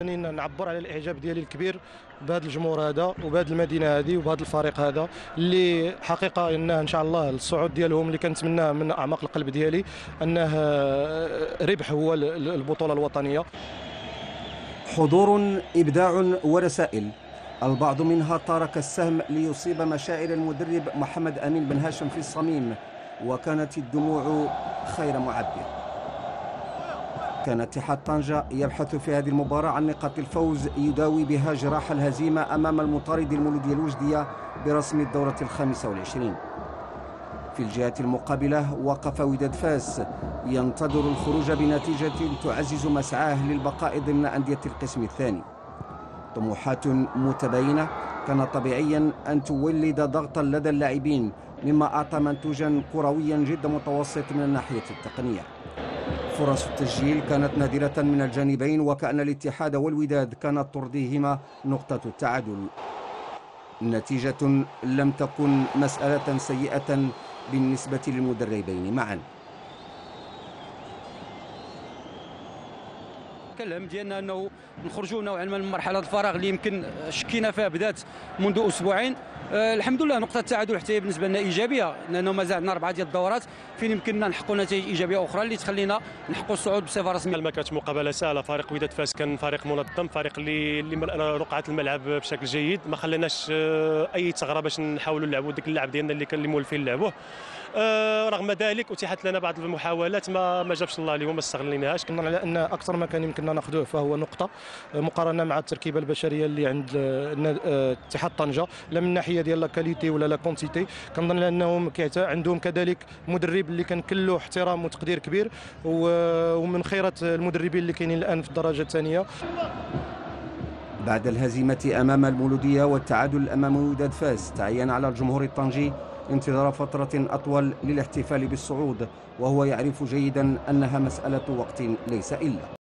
نعبر على الاعجاب ديالي الكبير بهذا الجمهور هذا وبهذه المدينه هذه وبهذا الفريق هذا اللي حقيقه انه ان شاء الله الصعود ديالهم اللي كنتمناه من اعماق القلب ديالي انه ربح هو البطوله الوطنيه. حضور، ابداع ورسائل، البعض منها ترك السهم ليصيب مشاعر المدرب محمد امين بن هاشم في الصميم، وكانت الدموع خير معبر. كان اتحاد طنجة يبحث في هذه المباراة عن نقاط الفوز يداوي بها جراح الهزيمة أمام المطارد المولودية الوجدية برسم الدورة ال25. في الجهة المقابلة وقف وداد فاس ينتظر الخروج بنتيجة تعزز مسعاه للبقاء ضمن أندية القسم الثاني. طموحات متباينة كان طبيعيا أن تولد ضغطا لدى اللاعبين، مما أعطى منتوجا كرويا جدا متوسط من الناحية التقنية. فرص التسجيل كانت نادرة من الجانبين، وكأن الاتحاد والوداد كانت ترضيهما نقطة التعادل. نتيجة لم تكن مسألة سيئة بالنسبة للمدربين معا. الهم ديالنا انه نخرجوا نوعا ما من مرحله الفراغ اللي يمكن شكينا فيها بدات منذ اسبوعين. الحمد لله نقطه التعادل حتى هي بالنسبه لنا ايجابيه، لانه مازال عندنا 4 ديال الدورات فين يمكننا نحققوا نتائج ايجابيه اخرى اللي تخلينا نحققوا الصعود بصفه رسميه. ما كانتش مقابله سهله. فريق وداد فاس كان فريق منظم، فريق اللي رقعت الملعب بشكل جيد، ما خليناش اي ثغره باش نحاولوا نلعبوا ديك اللعب ديالنا اللي كان اللي مولفين نلعبوه. رغم ذلك اتيحت لنا بعض المحاولات ما جابش الله اليوم، ما استغليناهاش. كنا على ان اكثر ما كان يمكننا ناخذوه فهو نقطه مقارنه مع التركيبه البشريه اللي عند اتحاد طنجه، لا من ناحيه ديال لا كاليتي ولا لا كونتيتي. كنظن انهم عندهم كذلك مدرب اللي كنكلو احترام وتقدير كبير، ومن خيرات المدربين اللي كاينين الان في الدرجه الثانيه. بعد الهزيمه امام المولوديه والتعادل امام وداد فاس، تعين على الجمهور الطنجي انتظار فترة أطول للاحتفال بالصعود، وهو يعرف جيدا أنها مسألة وقت ليس إلا.